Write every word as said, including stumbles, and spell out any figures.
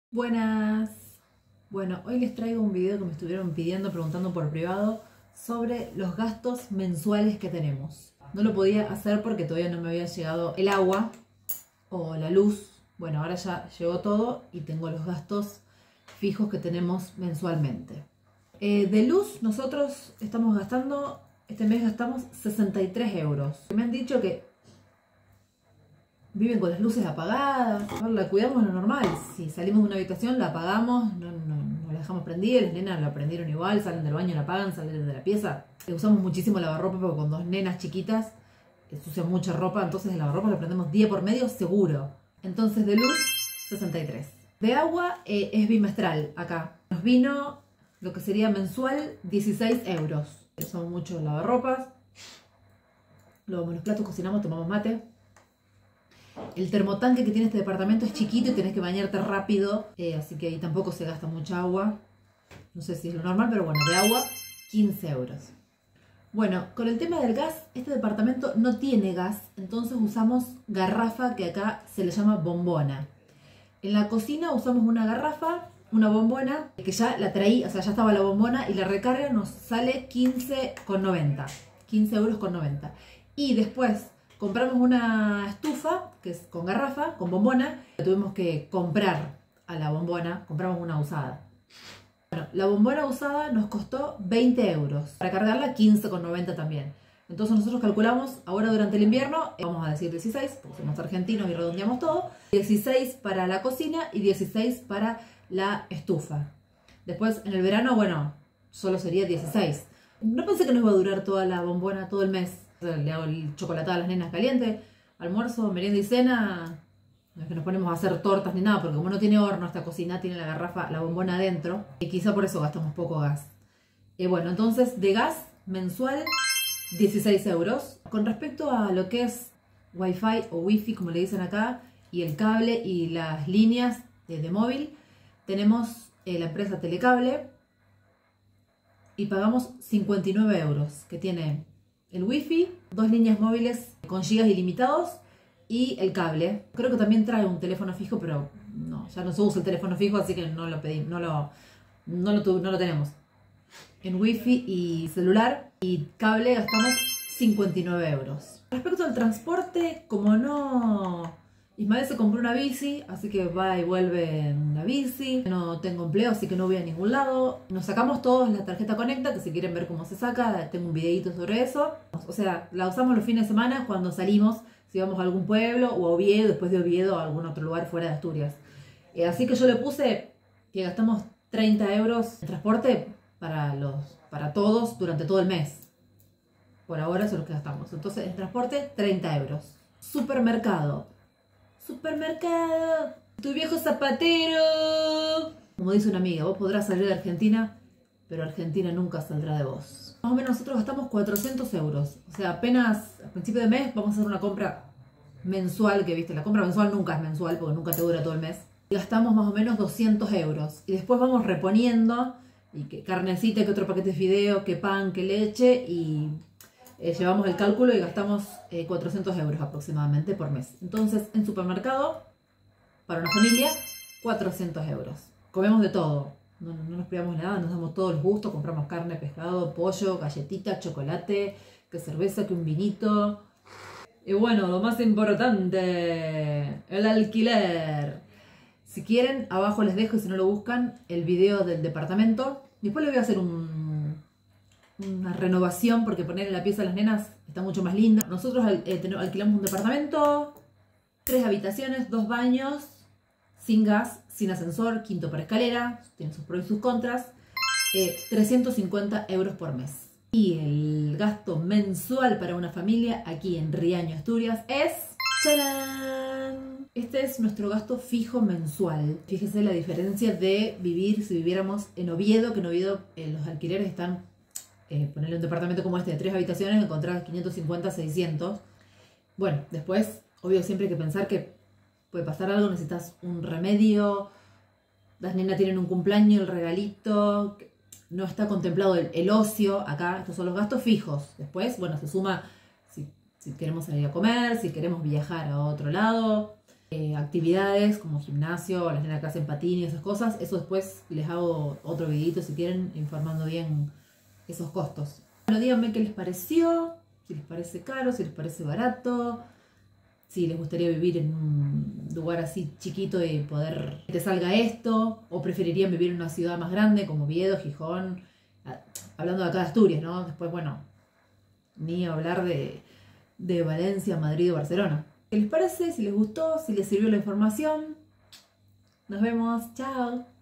Buenas. Bueno, hoy les traigo un video que me estuvieron pidiendo, preguntando por privado sobre los gastos mensuales que tenemos. No lo podía hacer porque todavía no me había llegado el agua o la luz. Bueno, ahora ya llegó todo y tengo los gastos fijos que tenemos mensualmente. Eh, de luz nosotros estamos gastando, este mes gastamos sesenta y tres euros. Me han dicho que viven con las luces apagadas, la cuidamos lo normal. Si salimos de una habitación la apagamos, no, no, no la dejamos prendida, las nenas la prendieron igual, salen del baño la apagan, salen de la pieza. Usamos muchísimo lavarropa porque con dos nenas chiquitas ensucian mucha ropa, entonces el lavarropa lo prendemos día por medio seguro. Entonces de luz, sesenta y tres. De agua eh, es bimestral acá. Nos vino lo que sería mensual, dieciséis euros. Usamos mucho lavarropas, lavamos los platos, cocinamos, tomamos mate. El termotanque que tiene este departamento es chiquito y tenés que bañarte rápido, eh, así que ahí tampoco se gasta mucha agua. No sé si es lo normal, pero bueno, de agua, quince euros. Bueno, con el tema del gas, este departamento no tiene gas, entonces usamos garrafa, que acá se le llama bombona. En la cocina usamos una garrafa, una bombona, que ya la traí, o sea, ya estaba la bombona, y la recarga nos sale quince con noventa. quince euros con noventa. Y después compramos una estufa, que es con garrafa, con bombona. La tuvimos que comprar a la bombona, compramos una usada. Bueno, la bombona usada nos costó veinte euros. Para cargarla, quince con noventa también. Entonces nosotros calculamos, ahora durante el invierno, vamos a decir dieciséis, porque somos argentinos y redondeamos todo. dieciséis para la cocina y dieciséis para la estufa. Después, en el verano, bueno, solo sería dieciséis. No pensé que nos iba a durar toda la bombona todo el mes. Le hago el chocolatado a las nenas caliente, almuerzo, merienda y cena. No es que nos ponemos a hacer tortas ni nada, porque como no tiene horno esta cocina, tiene la garrafa, la bombona adentro, y quizá por eso gastamos poco gas. Y bueno, entonces de gas mensual, dieciséis euros. Con respecto a lo que es Wi-Fi o Wi-Fi, como le dicen acá, y el cable y las líneas de, de móvil, tenemos eh, la empresa Telecable y pagamos cincuenta y nueve euros, que tiene el wifi, dos líneas móviles con gigas ilimitados y el cable. Creo que también trae un teléfono fijo, pero no, ya no se usa el teléfono fijo, así que no lo pedí, no lo, no lo, no lo tenemos. En wifi y celular y cable gastamos cincuenta y nueve euros. Respecto al transporte, como no... Ismael se compró una bici, así que va y vuelve en la bici. No tengo empleo, así que no voy a ningún lado. Nos sacamos todos la tarjeta Conecta, que si quieren ver cómo se saca, tengo un videito sobre eso. O sea, la usamos los fines de semana cuando salimos, si vamos a algún pueblo o a Oviedo, después de Oviedo a algún otro lugar fuera de Asturias. Eh, así que yo le puse que gastamos treinta euros en transporte para, los, para todos durante todo el mes. Por ahora eso es lo que gastamos. Entonces, en transporte, treinta euros. Supermercado. Supermercado, tu viejo zapatero. Como dice una amiga, vos podrás salir de Argentina, pero Argentina nunca saldrá de vos. Más o menos nosotros gastamos cuatrocientos euros. O sea, apenas a principio de mes vamos a hacer una compra mensual, que viste, la compra mensual nunca es mensual, porque nunca te dura todo el mes. Y gastamos más o menos doscientos euros. Y después vamos reponiendo, y que carnecita, que otro paquete de fideo, que pan, que leche, y... Eh, llevamos el cálculo y gastamos eh, cuatrocientos euros aproximadamente por mes. Entonces, en supermercado, para una familia, cuatrocientos euros. Comemos de todo, no, no nos privamos de nada, nos damos todos los gustos, compramos carne, pescado, pollo, galletitas, chocolate, que cerveza, que un vinito. Y bueno, lo más importante, el alquiler. Si quieren, abajo les dejo, y si no lo buscan, el video del departamento. Después les voy a hacer un... una renovación, porque poner en la pieza a las nenas está mucho más linda. Nosotros eh, alquilamos un departamento, tres habitaciones, dos baños, sin gas, sin ascensor, quinto para escalera, tiene sus pros y sus contras, eh, trescientos cincuenta euros por mes. Y el gasto mensual para una familia aquí en Riaño, Asturias es... ¡Tarán! Este es nuestro gasto fijo mensual. Fíjese la diferencia de vivir si viviéramos en Oviedo, que en Oviedo eh, los alquileres están... Eh, ponerle un departamento como este de tres habitaciones, encontrar quinientos cincuenta, seiscientos. Bueno, después, obvio, siempre hay que pensar que puede pasar algo, necesitas un remedio, las nenas tienen un cumpleaños, el regalito, no está contemplado el, el ocio acá, estos son los gastos fijos. Después, bueno, se suma si, si queremos salir a comer, si queremos viajar a otro lado, eh, actividades como gimnasio, las nenas que hacen patín y esas cosas. Eso después les hago otro videito si quieren, informando bien esos costos. Bueno, díganme qué les pareció, si les parece caro, si les parece barato, si les gustaría vivir en un lugar así chiquito y poder que te salga esto, o preferirían vivir en una ciudad más grande como Oviedo, Gijón, hablando de acá de Asturias, ¿no? Después, bueno, ni hablar de, de Valencia, Madrid o Barcelona. ¿Qué les parece? Si les gustó, si les sirvió la información. Nos vemos, chao.